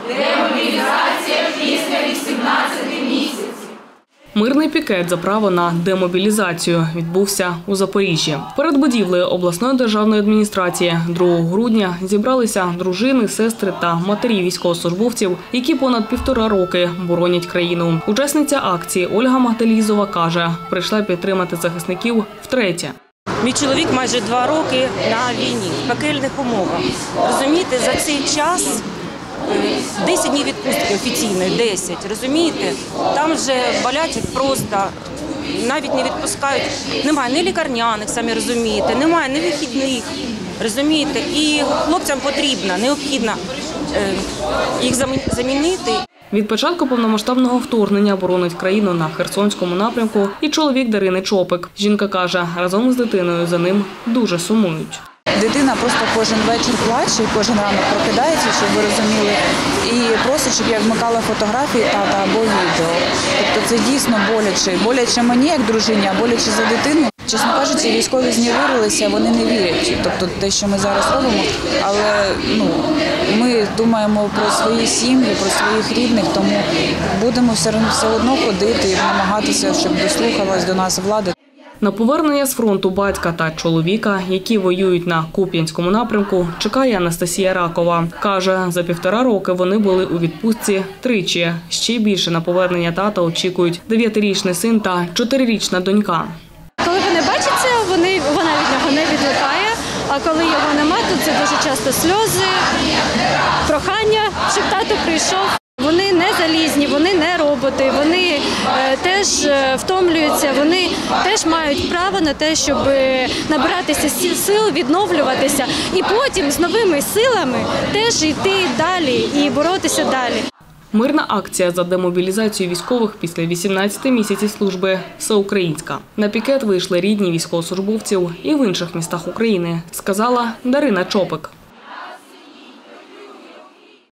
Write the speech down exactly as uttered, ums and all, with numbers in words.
Демобілізація після вісімнадцяти місяців. Мирний пікет за право на демобілізацію відбувся у Запоріжжі. Перед будівлею обласної державної адміністрації другого грудня зібралися дружини, сестри та матері військовослужбовців, які понад півтора роки боронять країну. Учасниця акції Ольга Магдалізова каже, прийшла підтримати захисників втретє. Мій чоловік майже два роки на війні, в пекельних умовах. Розумієте, за цей час десять днів відпустки офіційної, десять, розумієте? Там вже болять просто, навіть не відпускають. Немає ні лікарняних, самі розумієте, немає ні вихідних, розумієте? І хлопцям потрібно, необхідно їх замінити. Від початку повномасштабного вторгнення боронить країну на Херсонському напрямку і чоловік Дарини Чопик. Жінка каже, разом з дитиною за ним дуже сумують. Дитина просто кожен вечір плаче, кожен ранок прокидається, щоб ви розуміли, і просить, щоб я вмикала фотографії тата або відео. Тобто це дійсно боляче. Боляче мені, як дружині, а боляче за дитину. Чесно кажучи, військові зневірилися, вони не вірять. Тобто те, що ми зараз робимо, але ну, ми думаємо про свої сім'ї, про своїх рідних, тому будемо все, все одно ходити і намагатися, щоб дослухалась до нас влада. На повернення з фронту батька та чоловіка, які воюють на Куп'янському напрямку, чекає Анастасія Ракова. Каже, за півтора роки вони були у відпустці тричі. Ще більше на повернення тата очікують дев'ятирічний син та чотирирічна донька. Коли вони бачаться, вони, вона від нього не відлипає, а коли його нема, то це дуже часто сльози, прохання, щоб тато прийшов. Вони не залізні, вони не роботи, вони е, теж е, втомлюються, вони теж мають право на те, щоб набиратися сил, відновлюватися і потім з новими силами теж йти далі і боротися далі. Мирна акція за демобілізацію військових після вісімнадцяти місяців служби всеукраїнська. На пікет вийшли рідні військовослужбовців і в інших містах України, сказала Дарина Чопик.